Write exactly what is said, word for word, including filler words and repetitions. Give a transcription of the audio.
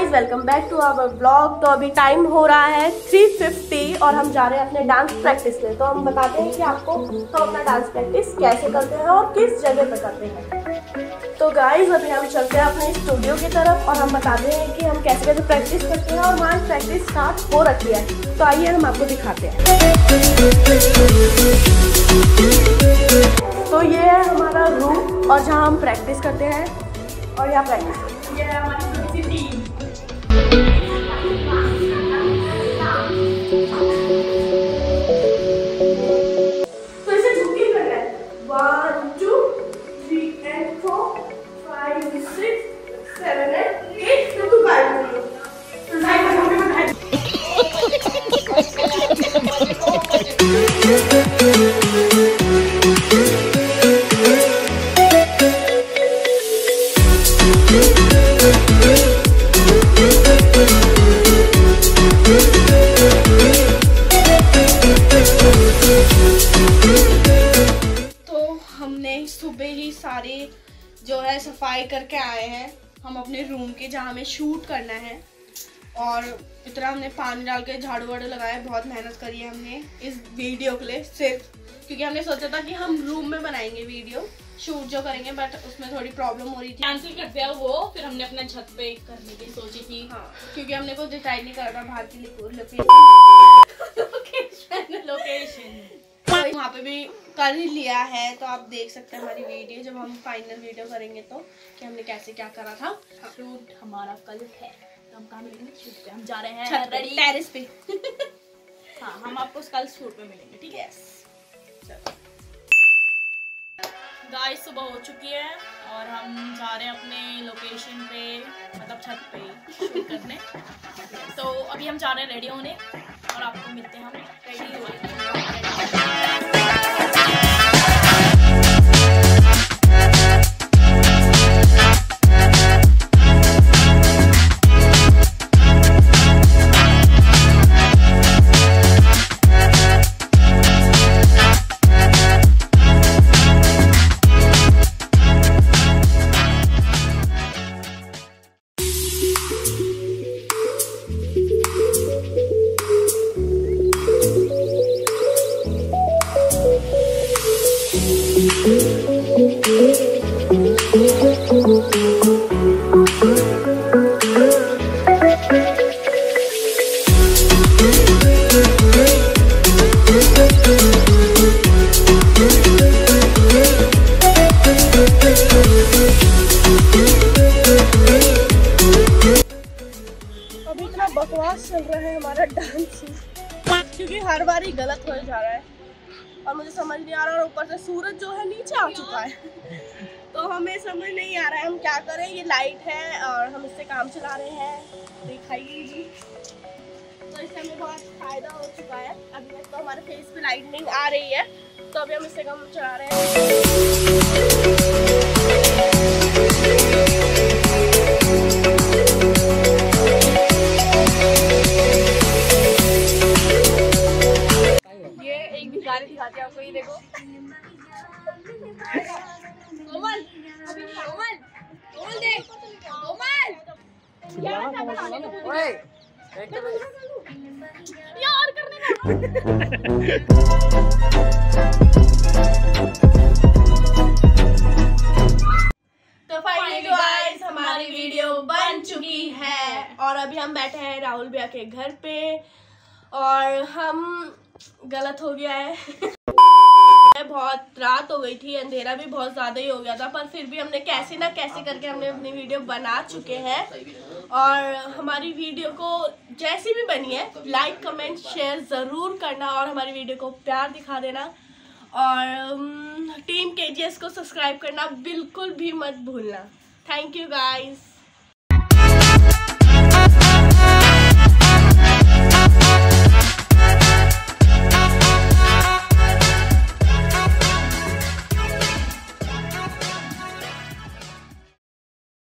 Guys, welcome back to our blog. तो अभी time हो रहा है थ्री फिफ्टी और हम जा रहे हैं अपने डांस प्रैक्टिस में। तो हम बताते हैं कि आपको हम अपना डांस प्रैक्टिस कैसे करते हैं और किस जगह पे करते हैं। तो गाइज अभी हम चलते हैं अपने स्टूडियो की तरफ और हम बताते हैं कि हम कैसे कैसे प्रैक्टिस करते हैं और हमारी प्रैक्टिस स्टार्ट हो रखी है। तो आइए हम आपको दिखाते हैं। तो ये है हमारा रूम और जहाँ हम प्रैक्टिस करते हैं और यहाँ प्रैक्टिस ये है हमारी टीम। तो इसे झुकी करना है। One two three and four five six seven and eight. तो तू गाइड कर लो। तो गाइड कर लो। सुबह ही सारे जो है सफाई करके आए हैं हम अपने रूम के, जहाँ हमें शूट करना है। और इतना हमने पानी डाल के झाड़ू वाड़ू लगाया, बहुत मेहनत करी है हमने इस वीडियो के लिए, सिर्फ क्योंकि हमने सोचा था कि हम रूम में बनाएंगे वीडियो शूट जो करेंगे, बट उसमें थोड़ी प्रॉब्लम हो रही थी, कैंसिल कर दिया वो। फिर हमने अपने छत पे करने की सोची थी। हाँ, क्योंकि हमने कुछ डिसाइड नहीं कर रहा बाहर की लोकेशन लोकेशन वहाँ पे भी कर ही लिया है। तो आप देख सकते हैं हमारी वीडियो, जब हम फाइनल वीडियो करेंगे तो कि हमने कैसे क्या करा था। हाँ। शूट हमारा कल है, तो हम कहाँ मिलेंगे? शूट पे हम जा रहे हैं, छत पे, टेरेस पे। हाँ, हम आपको कल शूट पे मिलेंगे, ठीक है? चलो गाइस, सुबह हो चुकी है और हम जा रहे हैं अपने लोकेशन पे, मतलब छत पे शूट करने। तो अभी हम जा रहे हैं रेडी होने और आपको मिलते हैं हम रेडी हो रहे हैं। अभी इतना बकवास चल रहा है हमारा डांस, क्योंकि हर बार ही गलत हो जा रहा है और मुझे समझ नहीं आ रहा। और ऊपर से सूरज जो है नीचे आ चुका है, तो हमें समझ नहीं आ रहा है हम क्या करें। ये लाइट है और हम इससे काम चला रहे हैं, दिखाइए जी। तो इससे हमें बहुत फायदा हो चुका है। अभी तो हमारे फेस पे लाइटनिंग आ रही है, तो अभी हम इससे काम चला रहे हैं। दिखाते हैं आपको, ये देखो। कोमल, कोमल, कोमल देख, कोमल। ओए, यार करने ना। तो फाइनली गाइस हमारी वीडियो बन चुकी है और अभी हम बैठे हैं राहुल भैया के घर पे और हम गलत हो गया है। बहुत रात हो गई थी, अंधेरा भी बहुत ज्यादा ही हो गया था, पर फिर भी हमने कैसे ना कैसे करके हमने अपनी वीडियो बना चुके हैं। और हमारी वीडियो को जैसी भी बनी है लाइक कमेंट शेयर जरूर करना और हमारी वीडियो को प्यार दिखा देना। और टीम केजीएस को सब्सक्राइब करना बिल्कुल भी मत भूलना। Thank you guys.